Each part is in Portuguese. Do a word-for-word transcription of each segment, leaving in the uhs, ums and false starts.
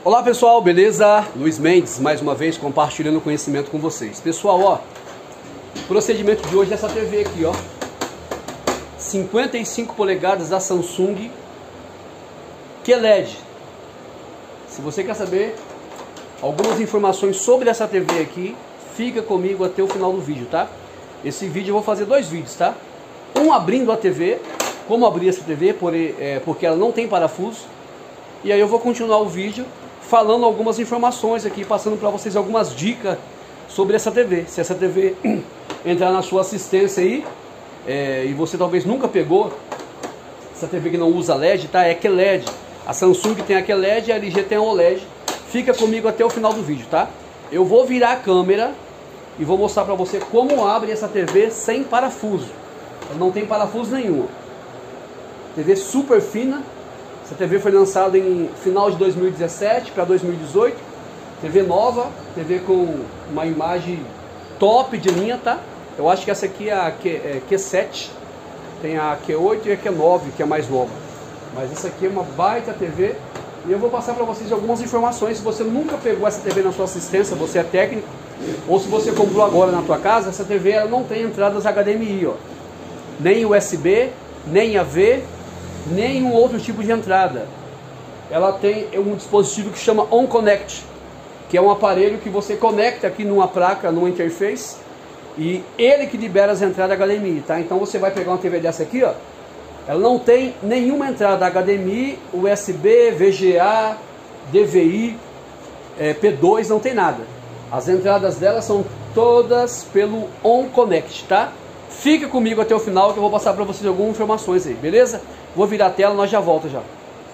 Olá pessoal, beleza? Luiz Mendes, mais uma vez compartilhando conhecimento com vocês. Pessoal, ó, o procedimento de hoje é essa T V aqui, ó, cinquenta e cinco polegadas da Samsung Q L E D. Se você quer saber algumas informações sobre essa T V aqui, fica comigo até o final do vídeo, tá? Esse vídeo eu vou fazer dois vídeos, tá? Um abrindo a T V, como abrir essa T V, por, é, porque ela não tem parafuso. E aí eu vou continuar o vídeo falando algumas informações aqui, passando para vocês algumas dicas sobre essa T V. Se essa T V entrar na sua assistência aí, é, e você talvez nunca pegou essa T V que não usa L E D, tá? É Q L E D. A Samsung tem a Q L E D e a L G tem a O L E D. Fica comigo até o final do vídeo, tá? Eu vou virar a câmera e vou mostrar para você como abre essa T V sem parafuso. Ela não tem parafuso nenhum. T V super fina. Essa T V foi lançada em final de dois mil e dezessete para dois mil e dezoito. T V nova, T V com uma imagem top de linha, tá? Eu acho que essa aqui é a Q, é, Q sete. Tem a Q oito e a Q nove, que é a mais nova. Mas essa aqui é uma baita T V. E eu vou passar para vocês algumas informações. Se você nunca pegou essa T V na sua assistência, você é técnico, ou se você comprou agora na tua casa, essa T V ela não tem entradas H D M I, ó. Nem U S B, nem A V, nenhum outro tipo de entrada. Ela tem um dispositivo que chama On Connect, que é um aparelho que você conecta aqui numa placa, numa interface, e ele que libera as entradas H D M I, tá? Então você vai pegar uma T V dessa aqui, ó, ela não tem nenhuma entrada H D M I, U S B, V G A, D V I, é, P dois, não tem nada. As entradas dela são todas pelo On Connect, tá? Fica comigo até o final que eu vou passar para vocês algumas informações aí, beleza? Vou virar a tela, nós já volta já.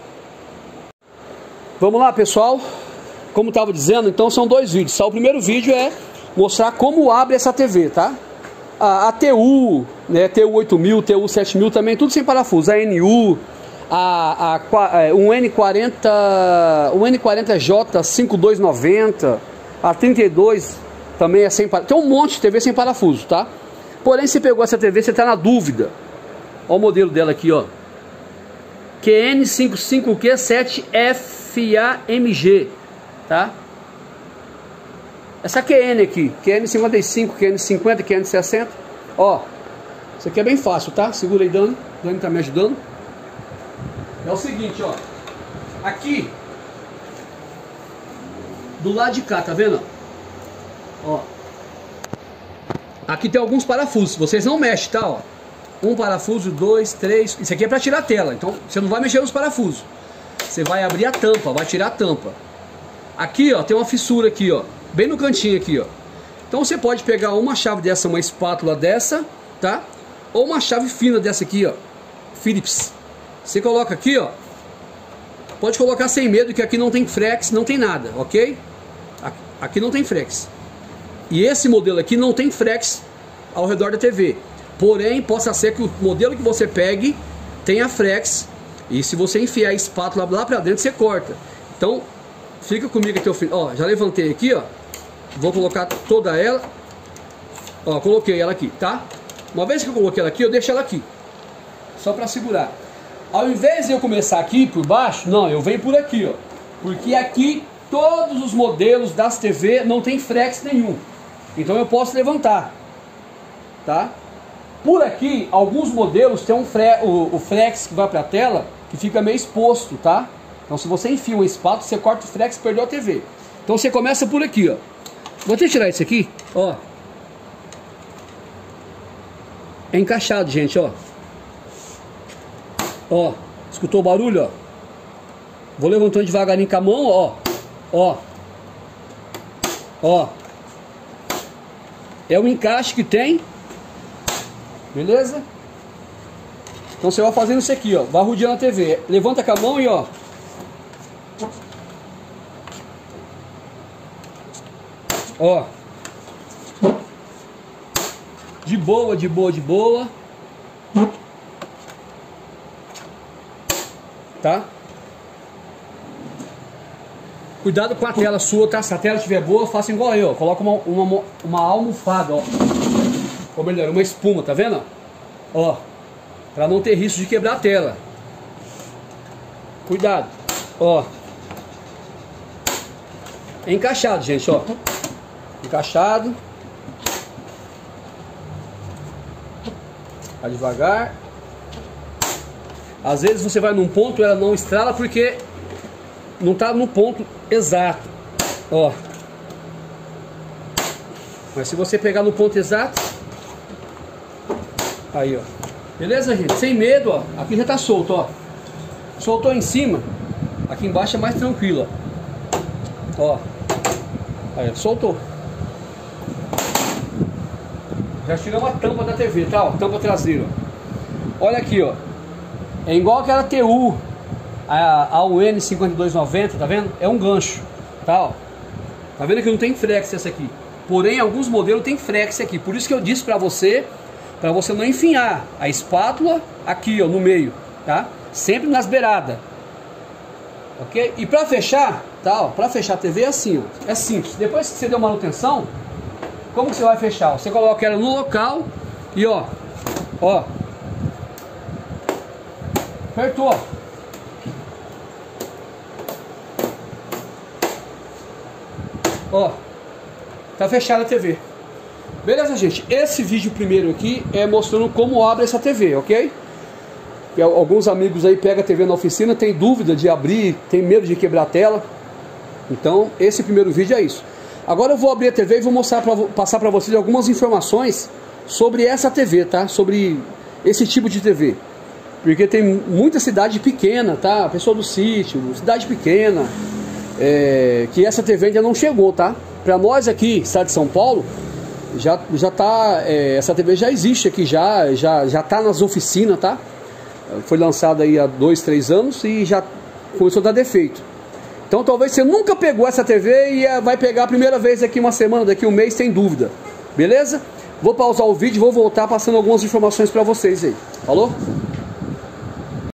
Vamos lá, pessoal. Como estava dizendo, então são dois vídeos. Só o primeiro vídeo é mostrar como abre essa T V, tá? A, a T U, né, T U oito mil, T U sete mil também, tudo sem parafuso. A N U, a, a, um N quarenta, um N quarenta J cinco dois noventa, a trinta e dois também é sem parafuso. Tem um monte de T V sem parafuso, tá? Porém, se pegou essa T V, você está na dúvida. Olha o modelo dela aqui, ó. Q N cinquenta e cinco Q sete F A M G, tá? Essa Q N aqui, Q N cinquenta e cinco, Q N cinquenta, Q N sessenta, ó, isso aqui é bem fácil, tá? Segura aí, Dani, Dani tá me ajudando. É o seguinte, ó, aqui, do lado de cá, tá vendo? Ó, aqui tem alguns parafusos, vocês não mexem, tá? Ó, um parafuso, dois, três, isso aqui é para tirar a tela, então você não vai mexer nos parafusos. Você vai abrir a tampa, vai tirar a tampa. Aqui, ó, tem uma fissura aqui, ó, bem no cantinho aqui, ó. Então você pode pegar uma chave dessa, uma espátula dessa, tá? Ou uma chave fina dessa aqui, ó, Phillips. Você coloca aqui, ó. Pode colocar sem medo que aqui não tem frex, não tem nada, ok? Aqui não tem frex. E esse modelo aqui não tem frex ao redor da T V. Porém, possa ser que o modelo que você pegue tenha frex. E se você enfiar a espátula lá pra dentro, você corta. Então, fica comigo até o fim. Ó, já levantei aqui, ó. Vou colocar toda ela. Ó, coloquei ela aqui, tá? Uma vez que eu coloquei ela aqui, eu deixo ela aqui. Só pra segurar. Ao invés de eu começar aqui por baixo, não, eu venho por aqui, ó. Porque aqui, todos os modelos das T V não tem frex nenhum. Então eu posso levantar, tá? Por aqui, alguns modelos tem um fre o, o frex que vai para a tela, que fica meio exposto, tá? Então se você enfia um espátula, você corta o frex e perdeu a T V. Então você começa por aqui, ó. Vou até tirar isso aqui, ó. É encaixado, gente, ó. Ó, escutou o barulho, ó? Vou levantando devagarinho com a mão, ó. Ó. Ó. É o encaixe que tem. Beleza? Então você vai fazendo isso aqui, ó. Vai rodeando a T V. Levanta com a mão e ó. Ó. De boa, de boa, de boa. Tá? Cuidado com a tela sua, tá? Se a tela estiver boa, faça igual eu, ó. Coloca uma, uma, uma almofada, ó. Ou melhor, uma espuma, tá vendo? Ó, pra não ter risco de quebrar a tela. Cuidado, ó. É encaixado, gente, ó. Encaixado. Vai devagar. Às vezes você vai num ponto, ela não estrala porque não tá no ponto exato. Ó. Mas se você pegar no ponto exato, aí, ó. Beleza, gente? Sem medo, ó. Aqui já tá solto, ó. Soltou em cima, aqui embaixo é mais tranquilo, ó. Ó. Aí, soltou. Já tiramos a tampa da T V, tá? Ó, tampa traseira. Olha aqui, ó. É igual aquela T U, a, a U N cinquenta e dois noventa, tá vendo? É um gancho, tá? Ó. Tá vendo que não tem flex essa aqui? Porém, alguns modelos tem flex aqui. Por isso que eu disse pra você, pra você não enfinhar a espátula aqui, ó, no meio, tá? Sempre nas beiradas. Ok? E pra fechar, tá? Ó, pra fechar a T V é assim, ó. É simples. Depois que você deu manutenção, como que você vai fechar? Você coloca ela no local e ó, ó, apertou. Ó, tá fechada a T V. Beleza, gente? Esse vídeo primeiro aqui é mostrando como abre essa T V, ok? Que alguns amigos aí pegam a T V na oficina, tem dúvida de abrir, tem medo de quebrar a tela. Então, esse primeiro vídeo é isso. Agora eu vou abrir a T V e vou mostrar pra, passar para vocês algumas informações sobre essa T V, tá? Sobre esse tipo de T V. Porque tem muita cidade pequena, tá? Pessoa do sítio, cidade pequena, é, que essa T V ainda não chegou, tá? Para nós aqui, estado de São Paulo, já, já tá, é, essa T V já existe aqui, já, já, já tá nas oficinas, tá? Foi lançada aí há dois, três anos e já começou a dar defeito. Então talvez você nunca pegou essa T V e vai pegar a primeira vez daqui uma semana, daqui um mês, sem dúvida. Beleza? Vou pausar o vídeo e vou voltar passando algumas informações para vocês aí. Falou?